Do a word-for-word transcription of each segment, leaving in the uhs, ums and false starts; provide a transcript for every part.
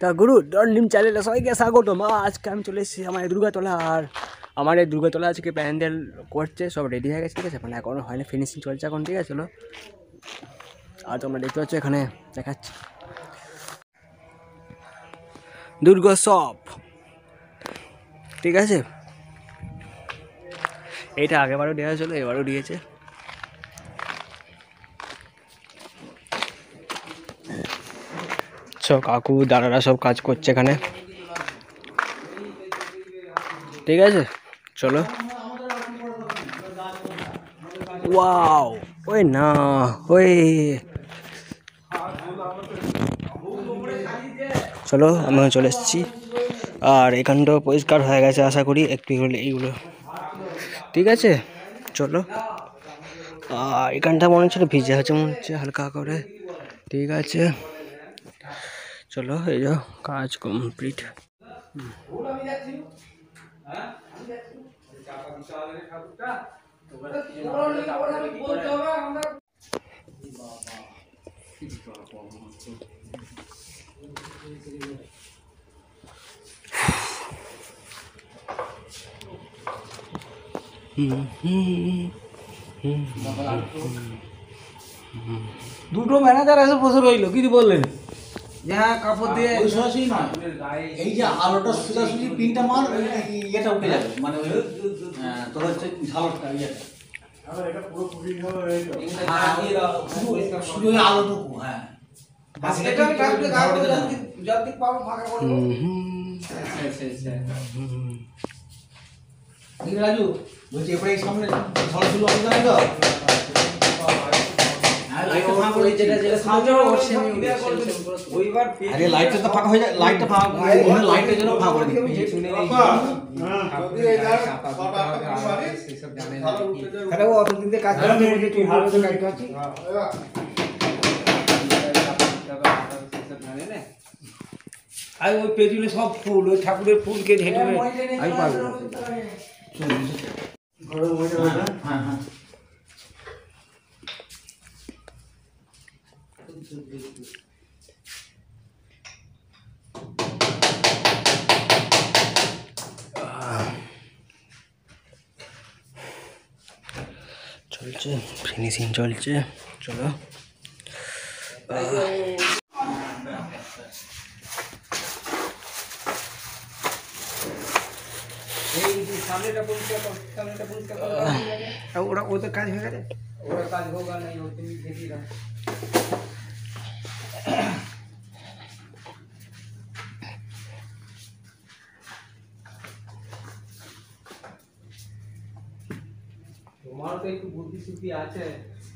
তা গুরু ডনলিম চ্যানেলে সবাইকে স্বাগতম। আজকে আমি চলে এসেছি আমার দুর্গাতলা, আর আমার এই দুর্গাতলা আজকে প্যান্ডেল করছে, সব রেডি হয়ে গেছে, ঠিক আছে। মানে এখনও হয়নি, ফিনিশিং চলছে এখন, ঠিক আছে। চলো, আর তোমরা দেখতে পাচ্ছ এখানে দেখাচ্ছি দুর্গা শপ, ঠিক আছে। এইটা আগেবারও দেওয়া ছিল, এবারও দিয়েছে। সব কাকু দাদারা সব কাজ করছে এখানে, ঠিক আছে। চলো, ওয়াও, ওই না ওই চলো, আমি চলে এসেছি। আর এখানটাও পরিষ্কার হয়ে গেছে আশা করি, একটু হলে এইগুলো, ঠিক আছে। চলো, আর এখানটা মনে হচ্ছে ভিজে আছে, মনে হচ্ছে হালকা করে, ঠিক আছে। চলো, এই যা কাজ কমপ্লিট। দুটো ম্যানেজার এসে বসে রইল, কি বললেন? হ্যাঁ, কাপড় দিয়ে সোজাসুজি নয়, এই যে আলোটা সোজাসুজি পিনটা মার, এটা উঠে যাবে, মানে তোর হচ্ছে ঝালটা ইয়েটা শুধু আলোটুকু। হ্যাঁ, রাজু বলছি এবারে সামনে ঝড় ছিল, তো লাইটটা তো ফাঁকা হয়ে যায়, লাইটটা ফাঁকা, লাইটের জন্য ফাঁকা করে দিই। কাজ আর ওই পেছনে সব ফুল, ওই ঠাকুরের ফুলকে ঢেকে আমি পারবো। হ্যাঁ হ্যাঁ, চলছে, ফিনিশিং চলছে। চলো, ওরা ওদের কাজ হয়ে গেছে, ওরা কাজ হোগা নেই, তুমি দেখি না। তোমার তো একটু বুদ্ধি শুদ্ধি আছে,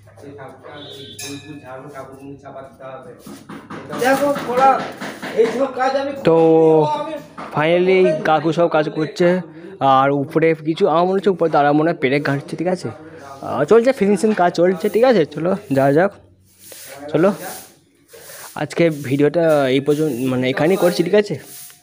তো ফাইনালি কাকু সব কাজ করছে, আর উপরে কিছু আমার মনে হচ্ছে উপরে তারা মনে হয় পেরেক ঘাঁটছে, ঠিক আছে। চলছে, ফিনিশিং কাজ চলছে, ঠিক আছে। চলো যাওয়া যাক। চলো, আজকে ভিডিওটা এই পর্যন্ত, মানে এখানেই করছি, ঠিক আছে।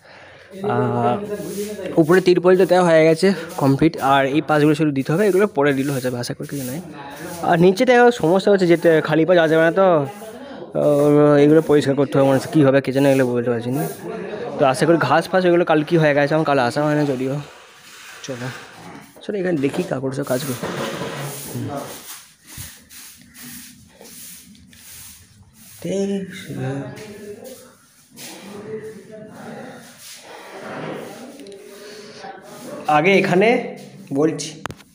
উপরে তিরপলটা দেওয়া হয়ে গেছে কমপ্লিট, আর এই পাশগুলো শুধু দিতে হবে, এগুলো পরে দিলে হয়ে যাবে আশা করি, কিছু নয়। আর নিচেটা সমস্যা হচ্ছে, যেতে খালি পা যাওয়া যাবে না, তো এগুলো পরিষ্কার করতে হবে, মানে কী হবে কে জানে, এগুলো বলতে পারছি না। তো আশা করি ঘাস ফাঁস এগুলো কাল কি হয়ে গেছে, আমার কাল আসা হয় না যদিও। চলো চলো, এখানে দেখি কাকুর সব কাজ করি। আগে এখানে বলছি,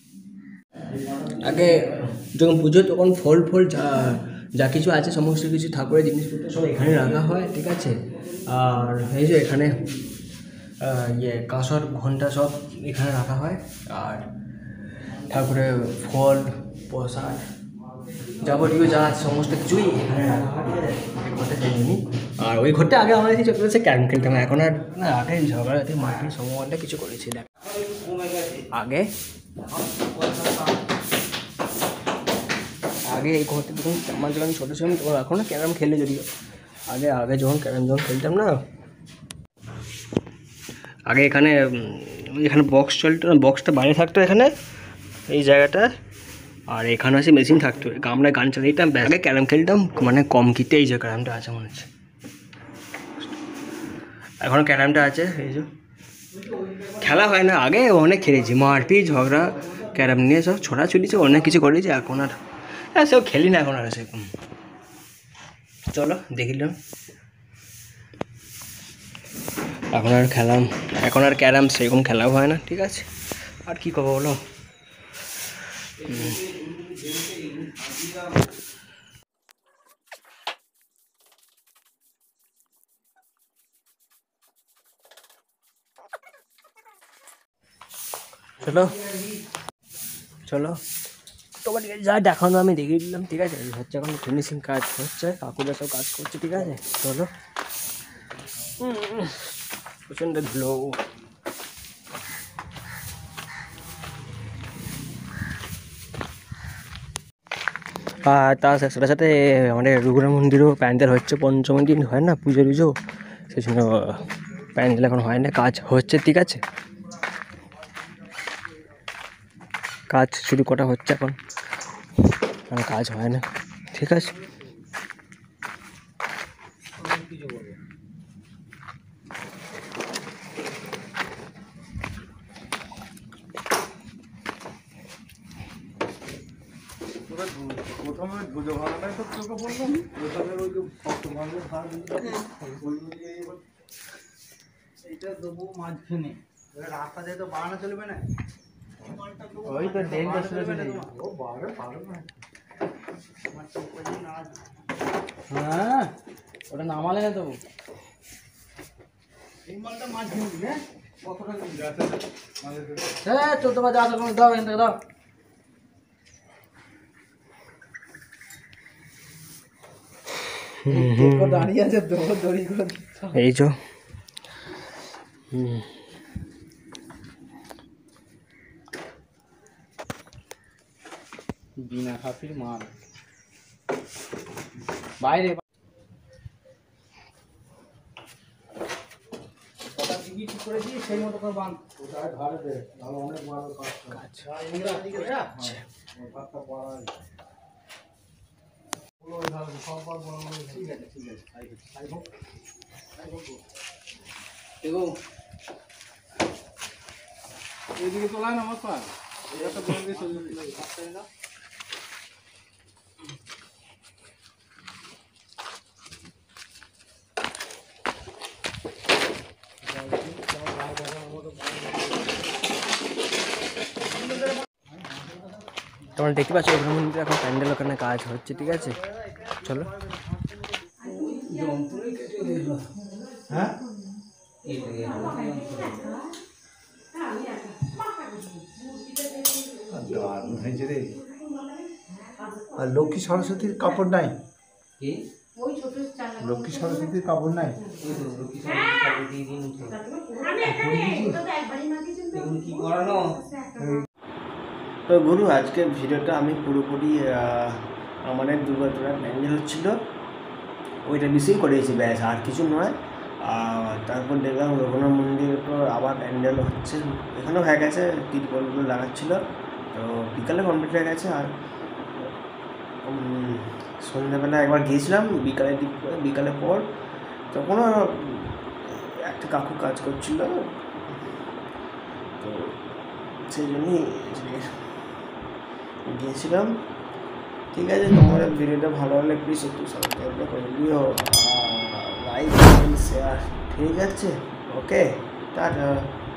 আগে যখন পুজো তখন ফল ফল যা যা কিছু আছে সমস্ত কিছু ঠাকুরের জিনিসপত্র সব এখানে রাখা হয়, ঠিক আছে। আর এই যে এখানে ইয়ে কাঁসর ঘন্টা সব এখানে রাখা হয়, আর ঠাকুরের ফল প্রসাদ যাবতীয় যা আছে সমস্ত কিছুই এখানে রাখা হয়, ঠিক আছে। এই ঘরটা সেই জন্যই। আর ওই ঘরটা আগে আমরা এসে চলে এসে ক্যারম খেলতাম, এখন আর না, আগে ঝগড়াতে মাটির সময়টা কিছু করেছি দেখ আগে আগে এই ঘরটা যখন আমার যখন ছোটো ছিলাম তখন এখন না ক্যারাম খেলে, যদিও আগে আগে যখন ক্যারাম যখন খেলতাম না, আগে এখানে এখানে বক্স চলতো না, বক্সটা বাইরে থাকতো এখানে এই জায়গাটা, আর এখানে আছে মেশিন থাকতো, আমরা গান চালাইতাম, আগে ক্যারাম খেলতাম, মানে কম কিতে এই যে ক্যারামটা আছে মনে হচ্ছে। এখন ক্যারামটা আছে, এই যে খেলা হয় না, আগে অনেক খেলেছি, মারপিট ঝগড়া ক্যারাম নিয়ে সব ছোটাছুটি সব অনেক কিছু করেছি, এখন আর হ্যাঁ সব খেলি না এখন আর সেরকম। চলো দেখিলাম, এখন আর খেলাম, এখন আর ক্যারাম সেরকম খেলাও হয় না, ঠিক আছে আর কি করবো বলো। চলো চলো তোমার যা দেখানো আমি দেখিয়ে দিলাম, ঠিক আছে। হচ্ছে এখন ফিনিশিং কাজ হচ্ছে, কাকুরা সব কাজ করছে, ঠিক আছে। চলো প্রচণ্ড ধুলো, আর তার সাথে সাথে আমাদের রঘুনাথ মন্দিরও প্যান্ডেল হচ্ছে, পঞ্চমী দিন হয় না পুজো টুজো, সেই জন্য প্যান্ডেল এখন হয় না, কাজ হচ্ছে, ঠিক আছে। কাজ শুরু করা হচ্ছে এখন, কারণ কাজ হয় না, ঠিক আছে। এইটা দেবো মাঝখানে, রাস্তা দিয়ে তো বাড়ানো চলবে না, ওই তো ডেনটা শুরু করে ও বাড়ে পারবে না। হ্যাঁ ওটা নামালে না দেবো, এই মালটা মাঝখানে দিলে কতটা হ্যাঁ চোদ্দ বাজে আসা কোনো দাও, এখান থেকে দাও। দাঁড়িয়ে আছে দড়ি করে এই যে হুম বিনা খাপির মাল বাইরে ঠিক করে দিয়ে সেই মতো করে বাঁধ, ধারে দে, তাহলে অনেক ভালো কাজ করে। আচ্ছা ঠিক আছে ঠিক আছে দেখো এদিকে তোলায় না আমার পা, এটা বলে দিয়ে চলে যাবে না। তোমরা দেখতে পাচ্ছ রঘুনাথ মন্দিরে এখন প্যান্ডেল ওখানে কাজ হচ্ছে, ঠিক আছে। চলো হ্যাঁ আর লক্ষ্মী সরস্বতীর কাপড় নাই, লক্ষ্মী সরস্বতীর কাপড় নাই, তো গুরু আজকের ভিডিওটা আমি পুরোপুরি আমাদের দুর্গাচূড়া প্যান্ডেল হচ্ছিল ওইটা বেশি করেছি, ব্যাস আর কিছু নয়। আর তারপর দেখলাম রঘুনাথ মন্দির তো আবার প্যান্ডেল হচ্ছে, এখানেও হয়ে গেছে, তিরপলগুলো লাগাচ্ছিলো, তো বিকালে কমপ্লিট হয়ে গেছে। আর সন্ধ্যাবেলা একবার গিয়েছিলাম বিকালের দিক করে, বিকালের পর তখনও একটা কাকু কাজ করছিল, তো সেই জন্যই গিয়েছিলাম। ঠিক আছে, তোমাদের ভিডিওটা ভালো হলে প্লিজ একটু সাবস্ক্রাইব করে দিও, লাইক শেয়ার, ঠিক আছে, ওকে টাটা।